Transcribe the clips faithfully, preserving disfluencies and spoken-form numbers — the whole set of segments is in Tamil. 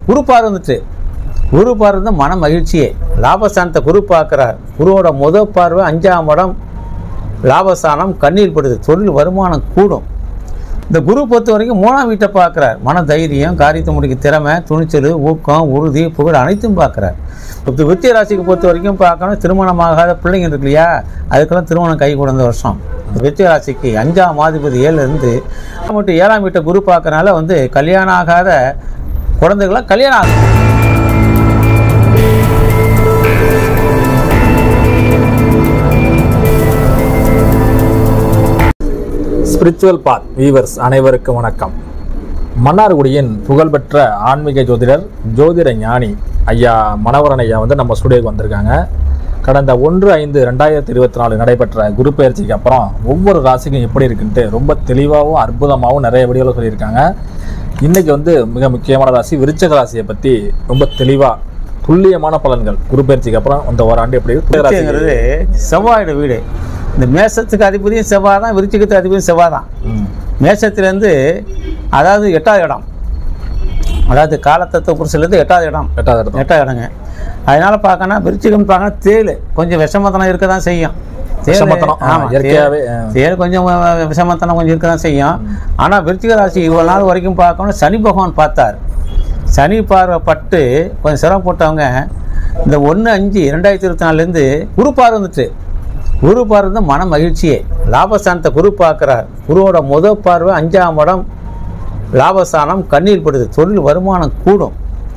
குரு பார்வைந்துட்டு குரு பார்வை மன மகிழ்ச்சியே. லாபஸ்தானத்தை குரு பார்க்கிறார். குருவோட முதல் பார்வை அஞ்சாம் இடம் லாபஸ்தானம் கண்ணீர் படுது. தொழில் வருமானம் கூடும். இந்த குரு பொறுத்த வரைக்கும் மூணாம் வீட்டை பார்க்குறார். மன தைரியம், காரியத்தை முடிக்க திறமை, துணிச்சல், ஊக்கம், உறுதி, புகழ் அனைத்தும் பார்க்குறார். இப்போ விருச்சிக ராசிக்கு பொறுத்த வரைக்கும் பார்க்கணும், திருமணமாகாத பிள்ளைங்க இருக்கு இல்லையா, அதுக்கெல்லாம் திருமணம் கை கொடுந்த வருஷம். விருச்சிக ராசிக்கு அஞ்சாம் அதிபதி ஏழுலேருந்து மட்டும் ஏழாம் வீட்டை குரு பார்க்கறனால வந்து கல்யாணம் ஆகாத குழந்தைகளாம் கல்யாணம் ஆகும். ஸ்பிரிச்சுவல் பாத் வீவர்ஸ் அனைவருக்கும் வணக்கம். மன்னார்குடியின் புகழ்பெற்ற ஆன்மீக ஜோதிடர், ஜோதிட ஞானி ஐயா மனோகரன் ஐயா வந்து நம்ம ஸ்டுடியோக்கு வந்திருக்காங்க. கடந்த ஒன்று ஐந்து ரெண்டாயிரத்தி இருபத்தி நாலு நடைபெற்ற குரு பயிற்சிக்கு அப்புறம் ஒவ்வொரு ராசிக்கும் எப்படி இருக்குன்ட்டு ரொம்ப தெளிவாகவும் அற்புதமாகவும் நிறைய வீடியோவில் சொல்லியிருக்காங்க. இன்றைக்கி வந்து மிக முக்கியமான ராசி விருச்சிக ராசியை பற்றி ரொம்ப தெளிவாக துல்லியமான பலன்கள் குரு பயிற்சிக்கு அப்புறம் அந்த ஓராண்டு எப்படி ராசிங்கிறது செவ்வாயோட வீடு. இந்த மேசத்துக்கு அதிபதியும் செவ்வாய் தான், விருச்சிகத்துக்கு அதிபதியும் செவ்வாய் தான். மேசத்துலேருந்து அதாவது எட்டாவது இடம், அதாவது காலத்தத்துவ புருஷத்துலேருந்து எட்டாவது இடம் எட்டாவது இடம் எட்டாவது இடங்க. அதனால் பார்க்கணும் விருச்சிகம் பார்க்கணும் தேள் கொஞ்சம் விஷமத்தனம் இருக்க தான் செய்யும். ஆமாம், இயற்கையாகவே தேள் கொஞ்சம் விஷமத்தனம் கொஞ்சம் இருக்க தான் செய்யும். ஆனால் விருச்சிக ராசி இவ்வளோ நாள் வரைக்கும் பார்க்கணும் சனி பகவான் பார்த்தார். சனி பார்வை பட்டு கொஞ்சம் சிரமப்பட்டவங்க இந்த ஒன்று அஞ்சு ரெண்டாயிரத்தி இருபத்தி நாலுலேருந்து குரு பார்வை வந்துட்டு குரு பார்வை மன மகிழ்ச்சியே. லாபஸ்தானத்தை குரு பார்க்குறார். குருவோட முதல் பார்வை அஞ்சாம் இடம் லாபஸ்தானம் கண்ணீர் படுது. தொழில் வருமானம் கூடும்.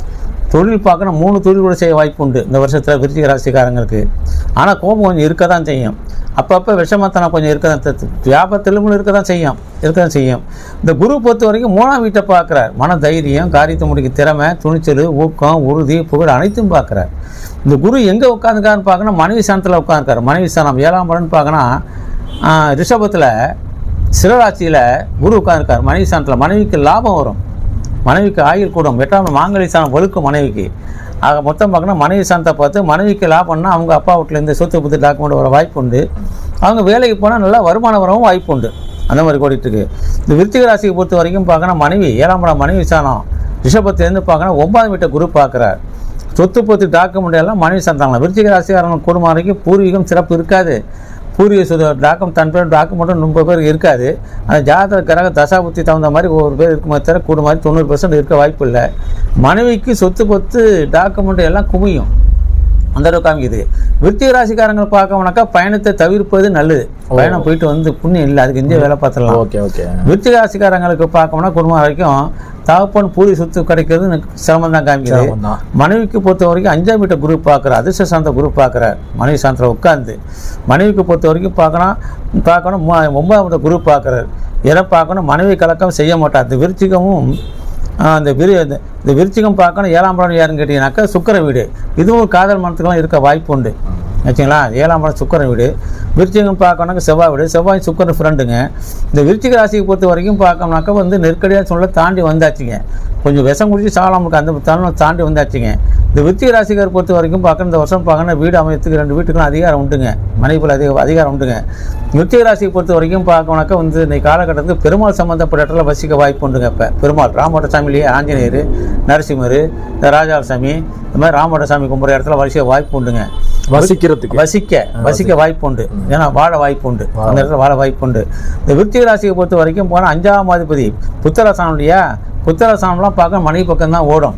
தொழில் பார்க்கணும், மூணு தொழில் கூட செய்ய வாய்ப்பு உண்டு இந்த வருஷத்தில் விருச்சிக ராசிக்காரங்களுக்கு. ஆனால் கோபம் கொஞ்சம் இருக்க தான் செய்யும். அப்பப்போ விஷமத்தனம் கொஞ்சம் இருக்க தான், வியாபாரத்திலும் இருக்க தான் செய்யும் இருக்க தான் செய்யும் இந்த குரு பொறுத்த வரைக்கும் மூணாம் வீட்டை பார்க்குறார். மன தைரியம், காரியத்தை முடிக்க திறமை, துணிச்சல், ஊக்கம், உறுதி, புகழ் அனைத்தும் பார்க்குறார். இந்த குரு எங்கே உட்காந்துருக்காருன்னு பார்க்கணும், மனைவி ஸ்தானத்தில் உட்காந்துருக்காரு. மனைவி ஸ்தானம் ஏழாம் இடம்னு பார்க்கணும், ரிஷபத்தில் சிறராட்சியில் குரு உட்காந்துருக்கார் மனைவி ஸ்தானத்தில். மனைவிக்கு லாபம் வரும், மனைவிக்கு ஆயுள் கூடும். எட்டாம் மாங்கல்ய ஸ்தானம் வலுக்கும் மனைவிக்கு. ஆக மொத்தம் பார்க்கணும் மனைவி ஸ்தானத்தை பார்த்து மனைவிக்கு லாபம்னா அவங்க அப்பா வீட்டிலேருந்து சொத்து புத்து டாக்குமெண்ட் வர வாய்ப்பு உண்டு. அவங்க வேலைக்கு போனால் நல்லா வருமானம் வரவும் வாய்ப்பு உண்டு. அந்த மாதிரி ஓடிட்டுருக்கு. இந்த விருச்சிக ராசியை பொறுத்த வரைக்கும் பார்க்கணும் மனைவி ஏழாம் இடம் மனைவி ஸ்தானம் ரிஷபத்திலேருந்து பார்க்கணும் ஒன்பதாம் வீட்டை குரு பார்க்குறார். சொத்து பொத்து டாக்குமெண்ட் எல்லாம் மனைவி ஸ்தானம். விருச்சிக ராசிக்காரங்க குடும்பம் வரைக்கும் பூர்வீகம் சிறப்பு இருக்காது. பூர்வீக சொத்து டாக்கும் தன் பேர் டாக்குமெண்ட்டும் முப்பது பேருக்கு இருக்காது. அந்த ஜாதக கிரக தசாபுத்தி தகுந்த மாதிரி ஒவ்வொரு பேர் இருக்குமே தவிர கூட மாதிரி தொண்ணூறு பர்சன்ட் இருக்க வாய்ப்பு இல்லை. மனைவிக்கு சொத்து பொத்து டாக்குமெண்ட் எல்லாம் குமியும். அந்த அளவுக்கு காமிக்குது. விருச்சிக ராசிக்காரங்க பார்க்கணும்னாக்கா பயணத்தை தவிர்ப்பது நல்லது. பயணம் போயிட்டு வந்து புண்ணியம் இல்லை, அதுக்கு இந்திய வேலை பார்த்துடலாம். ஓகே ஓகே விருச்சிக ராசிக்காரங்களுக்கு பார்க்கணும்னா குடும்பம் வரைக்கும் தகப்பன் பூரி சொத்து கிடைக்கிறது சிரமம் தான் காமிக்குது. மனைவிக்கு பொறுத்த வரைக்கும் அஞ்சாம் வீட்டை குரூப் பார்க்குறார். அதிர்ஷ்ட சாந்த குரூப் பார்க்குறார். மனைவி சாந்தில் உட்காந்து மனைவிக்கு பொறுத்த வரைக்கும் பார்க்கணும் பார்க்கணும் ஒன்பதாம் வீட்டை குரூப் பார்க்குறாரு. எதை பார்க்கணும் மனைவி கலக்கம் செய்ய மாட்டார். இந்த விருச்சிகமும் அந்த விரு இந்த விருச்சிகம் பார்க்கணும் ஏழாம் இடம் யாருன்னு கேட்டிங்கனாக்கா சுக்கிர வீடு. இதுவும் காதல் மனத்துக்கெல்லாம் இருக்க வாய்ப்பு உண்டு வச்சுங்களா. ஏழாம் இடம் சுக்கிர வீடு. விருச்சிகம் பார்க்கணுனாக்கா செவ்வாய் வீடு. செவ்வாய் சுக்கிர ஃப்ரெண்டுங்க. இந்த விருச்சிக ராசியை பொறுத்த வரைக்கும் பார்க்கணுனாக்கா வந்து நெருக்கடியாக சொல்ல தாண்டி வந்தாச்சுங்க. கொஞ்சம் விஷம் குடிச்சு சாலாமுக்கு அந்த தருணம் தாண்டி வந்தாச்சுங்க. இந்த விருச்சிக ராசிக்காரை பொறுத்த வரைக்கும் பார்க்கணும் இந்த வருஷம் பார்க்கணும் வீடு அமையத்துக்கு ரெண்டு வீட்டுக்கெல்லாம் அதிகாரம் உண்டுங்க. மனைவியில் அதிக அதிகாரம் உண்டுங்க. விருச்சிக ராசியை பொறுத்த வரைக்கும் பார்க்கணுனாக்கா வந்து இந்த காலகட்டத்துக்கு பெருமாள் சம்மந்தப்பட்ட இடத்துல வசிக்க வாய்ப்பு உண்டுங்க. இப்போ பெருமாள் ராமோட சாமியிலேயே ஆஞ்சநேயர், நரசிம்மர், இந்த ராஜாசாமி, இந்த மாதிரி ராமோட சாமி கும்பிட்ற இடத்துல வசிக்க வாய்ப்பு உண்டுங்க. வசிக்கிறதுக்கு வசிக்க வசிக்க வாய்ப்பு உண்டு. ஏன்னா வாழ வாய்ப்பு உண்டு, அந்த இடத்துல வாழ வாய்ப்பு உண்டு. இந்த விருச்சிக ராசியை பொறுத்த வரைக்கும் போனால் அஞ்சாம் அதிபதி புத்திரஸ்தானம் இல்லையா. புத்திரஸ்தானம்லாம் பார்க்க மனைவி பக்கம் தான் ஓடும்.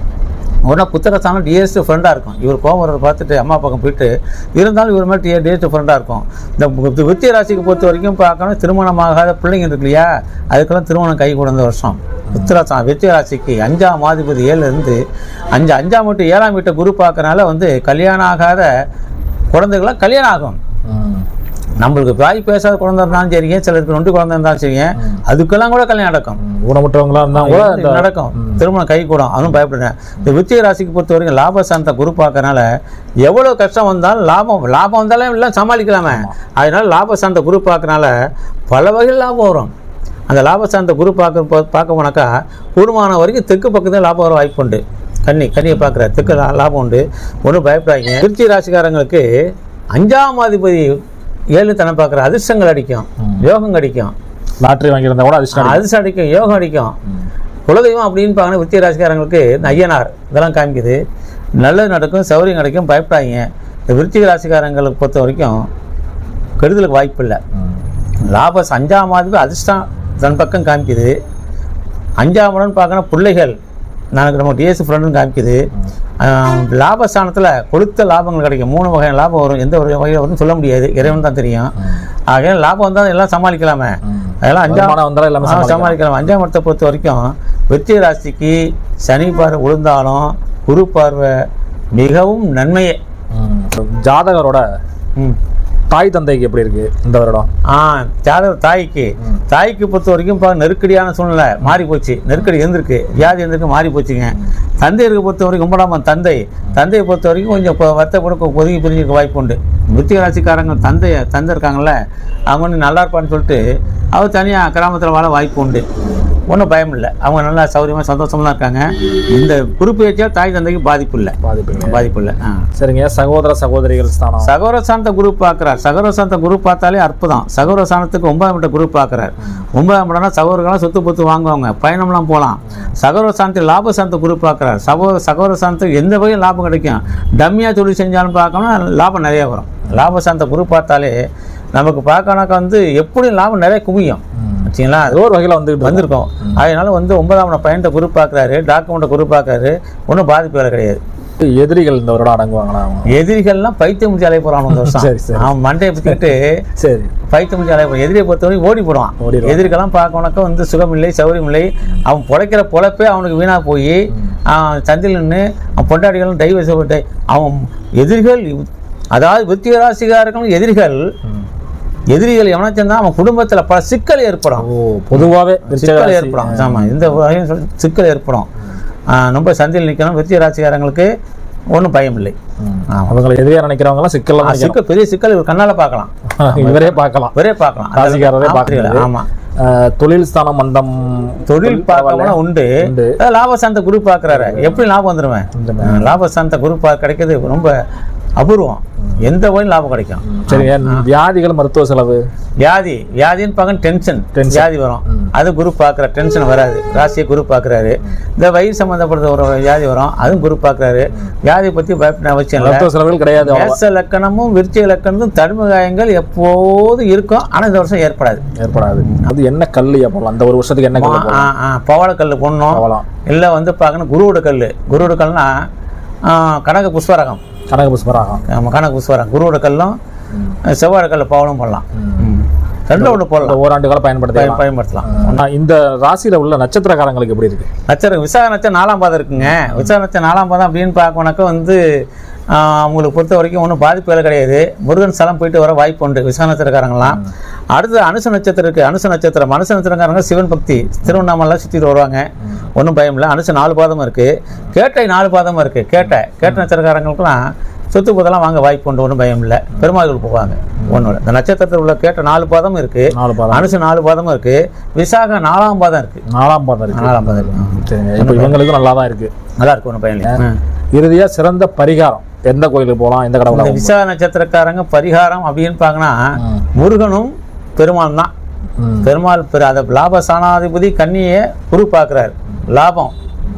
உடனே புத்திரஸ்தானம் டிஎஸ்ட் ஃப்ரெண்டாக இருக்கும். இவர் கோவம் வரதை பார்த்துட்டு அம்மா பக்கம் போயிட்டு இருந்தாலும் இவர் மாதிரி டிஎஸ்ட் ஃப்ரெண்டாக இருக்கும். இந்த விருச்சிக ராசிக்கு பொறுத்த வரைக்கும் பார்க்கணும் திருமணமாகாத பிள்ளைங்க இருக்கு இல்லையா, அதுக்கெல்லாம் திருமணம் கை கொடுந்த வருஷம். புத்திரஸ்தானம் விருச்சிக ராசிக்கு அஞ்சாம் அதிபதி ஏழுலேருந்து அஞ்சு அஞ்சாம் வீட்டு ஏழாம் வீட்டை குரு பார்க்கறனால வந்து கல்யாணம் ஆகாத குழந்தைகளாம் கல்யாணம் ஆகும். நம்மளுக்கு வாய் பேசாத குழந்தை இருந்தாலும் சரிங்க, சிலருக்கு ரெண்டு குழந்தை இருந்தாலும் சரிங்க, அதுக்கெல்லாம் கூட கல்யாணம் நடக்கும். ஊனமுற்றவங்களா இருந்தால் கூட நடக்கும், திருமணம் கை கூடும். அதுவும் பயப்படுறேன். இந்த விருச்சிக ராசிக்கு பொறுத்த வரைக்கும் லாபஸ்தானத்தை குரு பார்க்கறனால எவ்வளோ கஷ்டம் வந்தாலும் லாபம் லாபம் வந்தாலும் எல்லாம் சமாளிக்கலாமே. அதனால லாபஸ்தானத்தை குரு பார்க்கறனால பல வகையில் லாபம் வரும். அந்த லாபஸ்தானத்தை குரு பார்க்க பார்க்க போனாக்கா கூடுமான வரைக்கும் தெற்கு பக்கத்தில் லாபம் வர வாய்ப்பு உண்டு. கன்னி கன்னியை பார்க்குற தெற்கு லாபம் உண்டு. ஒன்றும் பயப்படாதீங்க. விருச்சிக ராசிக்காரங்களுக்கு அஞ்சாம் அதிபதி ஏழு தனம் பார்க்குற அதிர்ஷ்டங்கள் அடிக்கும், யோகம் அடிக்கும். லாட்ரி வாங்கியிருந்தா கூட அதிர்ஷ்டம் அதிர்ஷ்டம் அடிக்கும், யோகம் அடிக்கும். குலதெய்வம் அப்படின்னு பார்க்கணும் விருச்சிக ராசிக்காரங்களுக்கு ஐயனார் இதெல்லாம் காமிக்குது. நல்லது நடக்கும், சௌரியம் கிடைக்கும், பயப்படாதீங்க. இந்த விருச்சிக ராசிக்காரங்களுக்கு பொறுத்த வரைக்கும் கெடுதலுக்கு வாய்ப்பு இல்லை. லாபம் அஞ்சாம் மாதிரி அதிர்ஷ்டம் தன் பக்கம் காமிக்குது. அஞ்சாம் இடம்னு பார்க்கணும் பிள்ளைகள் எனக்கு நம்ம டிஎஸ் ஃப்ரெண்டுன்னு காமிக்குது. லாபஸ்தானத்தில் கொடுத்த லாபங்கள் கிடைக்கும். மூணு வகையான லாபம் வரும். எந்த ஒரு வகையில் வரும்னு சொல்ல முடியாது, இறைவன் தான் தெரியும். ஆக லாபம் வந்தால் எல்லாம் சமாளிக்கலாமே, அதெல்லாம் அஞ்சாம் வந்தாலும் எல்லாமே சமாளிக்கலாம். அஞ்சாம் இடத்தை பொறுத்த வரைக்கும் விருச்சிக ராசிக்கு சனி பார்வை விழுந்தாலும் குரு பார்வை மிகவும் நன்மையே. ஜாதகரோட தாய் தந்தைக்கு எப்படி இருக்கு இந்த வருடம்? ஆ ஜாதக தாய்க்கு தாய்க்கு பொறுத்த வரைக்கும் இப்போ நெருக்கடியான சூழ்நிலை மாறி போச்சு. நெருக்கடி இருந்திருக்கு, வியாதி இருந்திருக்கு, மாறி போச்சுங்க. தந்தையருக்கு பொறுத்த வரைக்கும் கும்பிடாம தந்தை தந்தையை பொறுத்த வரைக்கும் கொஞ்சம் இப்போ வருத்தப்பட ஒதுங்கி பிரிஞ்சிருக்க வாய்ப்பு உண்டு. விருச்சிக ராசிக்காரங்க தந்தை தந்தை இருக்காங்கல்ல, அவங்க வந்து நல்லா இருப்பான்னு சொல்லிட்டு அவர் தனியாக கிராமத்தில் வாழ வாய்ப்பு உண்டு. ஒன்றும் பயம் இல்லை, அவங்க நல்லா சௌகரியமாக சந்தோஷமாக இருக்காங்க. இந்த குறிப்பேச்சியாக தாய் தந்தைக்கு பாதிப்பு இல்லை பாதிப்பு இல்லை பாதிப்பு இல்லை ஆ சரிங்க. சகோதர சகோதரிகள் ஸ்தானம், சகோதர ஸ்தானத்தை குரு பார்க்குறார். சகோதர ஸ்தானத்தை குரு பார்த்தாலே அற்புதம். சகோதர ஸ்தானத்துக்கு ஒன்பதாம் இடத்தை குரு பார்க்குறார். ஒன்பதாம் இடம்னா சகோதரர்களாம் சொத்து பொத்து வாங்குவாங்க, பயணம்லாம் போகலாம். சகோதர ஸ்தானத்தில் லாப ஸ்தானத்தை குரு பார்க்குறார். சகோதர சகோதர ஸ்தானத்துக்கு எந்த வகையும் லாபம் கிடைக்கும். டம்மியாக தொழில் செஞ்சாலும் பார்க்கணும்னா லாபம் நிறையா வரும். லாப ஸ்தானத்தை குரு பார்த்தாலே நமக்கு பார்க்கணாக்கா வந்து எப்படியும் லாபம் நிறைய குவியும். வச்சிங்களா, அது ஒரு வகையில் வந்து வந்திருக்கோம். அதனால வந்து ஒன்பதாம் பயணத்தை குரு பார்க்குறாரு, டாக்குமெண்ட்டை குரு பார்க்குறாரு, ஒன்றும் பாதிப்பு வேலை கிடையாது. எதிரிகள் இந்த வருடம் அடங்குவாங்களா? எதிரிகள்லாம் பைத்தியம் முடிச்சு அலைய போகிறான் இந்த வருஷம். சரி சரி, அவன் மண்டையை பற்றிக்கிட்டு சரி பைத்தியம் முடிச்சு அலைய போகிறான். எதிரியை பொறுத்தவரைக்கும் ஓடி போடுவான். எதிரிகள்லாம் பார்க்கணாக்கா வந்து சுகமில்லை சௌரியம் இல்லை. அவன் பிழைக்கிற பொழப்பே அவனுக்கு வீணாக போய் சந்தில் நின்று அவன் பொண்டாடிகளும் டைவர்ஸ். அவன் எதிரிகள், அதாவது விருச்சிக ராசிக்காரர்களும் எதிரிகள் எதிரிகள் எவனாச்சும் தான் அவன் குடும்பத்தில் பல சிக்கல் ஏற்படும். பொதுவாகவே சிக்கல் ஏற்படும். ஆமாம், இந்த வகையும் சொல்லி சிக்கல் ஏற்படும். ரொம்ப சந்தையில் நிற்கணும். விருச்சிக ராசிக்காரங்களுக்கு ஒன்றும் பயம் இல்லை. அவங்களை எதிரியாக நினைக்கிறவங்களாம் சிக்கல் சிக்கல் பெரிய சிக்கல் இவர் கண்ணால் பார்க்கலாம், இவரே பார்க்கலாம் இவரே பார்க்கலாம் ராசிக்காரரே பார்க்கலாம். ஆமாம், தொழில் ஸ்தானம் மந்தம், தொழில் பார்க்கலாம் உண்டு. லாபஸ்தானத்தை குரு பார்க்குறாரு, எப்படி லாபம் வந்துடுவேன். லாபஸ்தானத்தை குரு பார்க்க கிடைக்கிறது ரொம்ப அபூர்வம். எந்த வகையும் லாபம் கிடைக்கும். சரி, வியாதிகள் மருத்துவ செலவு, வியாதி வியாதின்னு பார்க்க டென்ஷன் வியாதி வரும். அது குரு பார்க்குற டென்ஷன் வராது. ராசியை குரு பார்க்குறாரு. இந்த வயிறு சம்மந்தப்பட்ட ஒரு வியாதி வரும், அதுவும் குரு பார்க்குறாரு. வியாதியை பற்றி பயப்பட அவசியம் இல்லை. மருத்துவ செலவுகள் கிடையாது. மேச லக்கணமும் விருச்சிக லக்கணமும் தடுமை காயங்கள் எப்போதும் இருக்கும், ஆனால் இந்த வருஷம் ஏற்படாது ஏற்படாது அது என்ன கல் போடலாம் அந்த ஒரு வருஷத்துக்கு? என்ன பவளக்கல் பொண்ணும் இல்லை வந்து பார்க்கணும். குருவோட கல், குருவோட கல்னா கனக புஷ்பரகம். கனக புஷ்பராகம், ஆமாம், கனக புஷ்பராகம். குருவோட கல்லும் செவ்வாழை கல்ல பவளம் போடலாம். ரெண்டும் ஒன்று போடலாம். ஓராண்டு காலம் பயன்படுத்த பயன்படுத்தலாம். இந்த ராசியில் உள்ள நட்சத்திரக்காரங்களுக்கு எப்படி இருக்கு? நட்சத்திரம் விசாக நட்சத்திரம் நாலாம் பாதம் இருக்குங்க. விசாக நட்சத்திரம் நாலாம் பாதம் அப்படின்னு பார்க்கணுனாக்கா வந்து அவங்களுக்கு பொறுத்த வரைக்கும் ஒன்றும் பாதிப்பு வேலை கிடையாது. முருகன் ஸ்தலம் போயிட்டு வர வாய்ப்பு உண்டு விசாக நட்சத்திரக்காரங்களாம். அடுத்து அனுச நட்சத்திரம் இருக்குது. அனுச நட்சத்திரம் அனுச நட்சத்திரக்காரங்க சிவன் பக்தி திருவண்ணாமலாம் சுற்றிட்டு வருவாங்க, ஒன்றும் பயம் இல்லை. அனுச நாலு பாதமும் இருக்குது, கேட்டை நாலு பாதமும் இருக்குது. கேட்டை கேட்ட நட்சத்திரக்காரங்களுக்குலாம் சொத்து போதெல்லாம் வாங்க வாய்ப்பு உண்டு, ஒன்றும் பயம் இல்லை. பெருமாள் போவாங்க ஒன்றோட. இந்த நட்சத்திரத்தில் உள்ள கேட்ட நாலு பாதமும் இருக்குது, நாலு பாதம் அனுச நாலு பாதமும் இருக்குது. விசாக நாலாம் பாதம் இருக்குது. நாலாம் பாதம் இருக்குது நாலாம் பாதம் இருக்குது. சரிங்க, இப்போ இவங்களுக்கும் நல்லா தான் இருக்குது. நல்லா இருக்கும், ஒன்றும் பயம் இல்லை. இறுதியாக சிறந்த பரிகாரம் எந்த கோயிலுக்கு போகலாம், எந்த கடவுள்? விசாக நட்சத்திரக்காரங்க பரிகாரம் அப்படின்னு பார்க்கனா முருகனும் பெருமாள் தான். பெருமாள் பெரு அதை லாப சாணாதிபதி கன்னியை குரு பார்க்குறாரு. லாபம்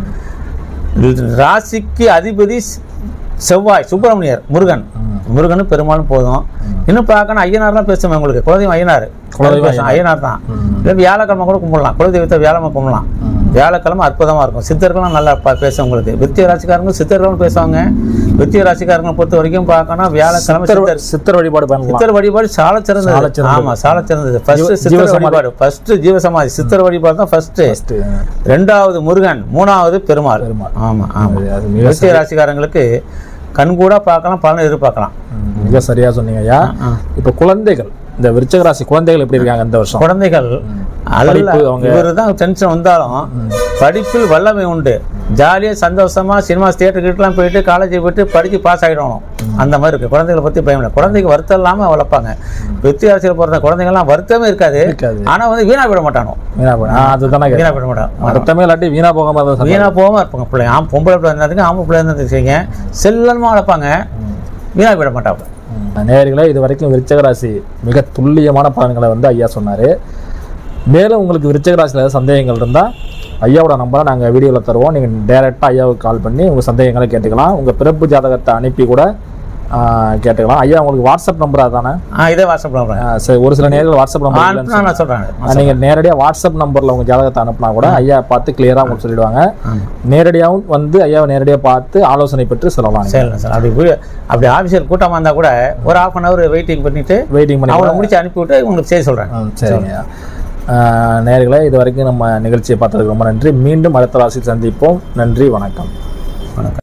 ராசிக்கு அதிபதி செவ்வாய் சுப்பிரமணியர் முருகன். முருகனும் பெருமாளும் போதும். இன்னும் பார்க்கணும் ஐயனார்லாம் பேசுவேன் உங்களுக்கு. குலதெய்வம் ஐயனார் ஐயனார் தான். இல்லை வியாழக்கிழமை கூட கும்பிடலாம். குலதெய்வத்தை வியாழமை கும்பிடலாம். வியாழக்கிழமை அற்புதமாக இருக்கும். சித்தர்களும் நல்லா பேசும் உங்களுக்கு. விருச்சிக ராசிக்காரங்க சித்தர்களும் பேசுவாங்க. விருச்சிக ராசிக்காரங்களை பொறுத்த வரைக்கும் பார்க்கணும் வியாழக்கிழமை சித்தர் வழிபாடு பண்ணலாம். சித்தர் வழிபாடு சால சிறந்தது. ஆமாம், சால சிறந்தது. ஃபர்ஸ்ட் சித்தர் வழிபாடு, ஃபர்ஸ்ட் ஜீவசமாதி சித்தர் வழிபாடு தான் ஃபர்ஸ்ட். ரெண்டாவது முருகன், மூணாவது பெருமாள். ஆமாம் ஆமாம். விருச்சிக ராசிக்காரங்களுக்கு கண்கூட பார்க்கலாம், பலனை எதிர்பார்க்கலாம். மிக சரியா சொன்னீங்க ஐயா. இப்போ குழந்தைகள், இந்த விருச்சிக ராசி குழந்தைகள் எப்படி இருக்காங்க இந்த வருஷம்? குழந்தைகள் இவரு தான் டென்ஷன் வந்தாலும் படிப்பில் வல்லமை உண்டு. ஜாலியாக சந்தோஷமா சினிமா தியேட்டருக்கிட்டலாம் போயிட்டு காலேஜ் போயிட்டு படித்து பாஸ் ஆகிடணும். அந்த மாதிரி இருக்கு. குழந்தைகளை பற்றி பயம் இல்லை. குழந்தைக்கு வருத்தம் இல்லாமல் வளர்ப்பாங்க. வித்தியாசத்தில் பிறந்த குழந்தைங்கள்லாம் வருத்தமே இருக்காது. ஆனால் வந்து வீணா விட மாட்டானோ. வீணா போட அதுதானே வீணா விட மாட்டான். வருத்தமே இல்லாட்டி வீணா போகாம வீணா போகாமல் இருப்பாங்க பிள்ளைங்க. ஆம், பொம்பளை பிள்ளை இருந்ததுக்கு ஆம்பளை பிள்ளை இருந்ததுக்கு செல்லமாக வளர்ப்பாங்க, வீணா விட மாட்டாங்க. நேயர்களே, இது வரைக்கும் விருச்சிக ராசி மிக துல்லியமான பலன்களை வந்து ஐயா சொன்னார். மேலும் உங்களுக்கு விருச்சிக ராசியில் ஏதாவது சந்தேகங்கள் இருந்தால் ஐயாவோட நம்பரை நாங்கள் வீடியோவில் தருவோம். நீங்கள் டேரெக்டாக ஐயாவுக்கு கால் பண்ணி உங்கள் சந்தேகங்களை கேட்டுக்கலாம். உங்கள் பிறப்பு ஜாதகத்தை அனுப்பி கூட கேட்டுக்கலாம். ஐயா உங்களுக்கு வாட்ஸ்அப் நம்பர் அதானே? இதே வாட்ஸ்அப் நம்பர். சரி, ஒரு சில நேரில் வாட்ஸ்அப் நம்பர் நான் சொல்கிறேன். நீங்கள் நேரடியாக வாட்ஸ்அப் நம்பரில் உங்கள் ஜாதகத்தை அனுப்புனா கூட ஐயா பார்த்து கிளியராக உங்களுக்கு சொல்லிடுவாங்க. நேரடியாகவும் வந்து ஐயாவை நேரடியாக பார்த்து ஆலோசனை பெற்று சொல்லலாம். சரி சார். அப்படி அப்படி ஆஃபீஸில் கூட்டமாக இருந்தால் கூட ஒரு ஹாஃப் அன் ஹவர் வெயிட்டிங் பண்ணிவிட்டு வெயிட்டிங் பண்ணி அவங்கள முடிச்சு அனுப்பிவிட்டு உங்களுக்கு செய்ய சொல்கிறேன். சரிங்க. நேயர்களே, இது வரைக்கும் நம்ம நிகழ்ச்சியை பார்த்ததுக்கு ரொம்ப நன்றி. மீண்டும் அடுத்த ராசியில் சந்திப்போம். நன்றி, வணக்கம். வணக்கம்.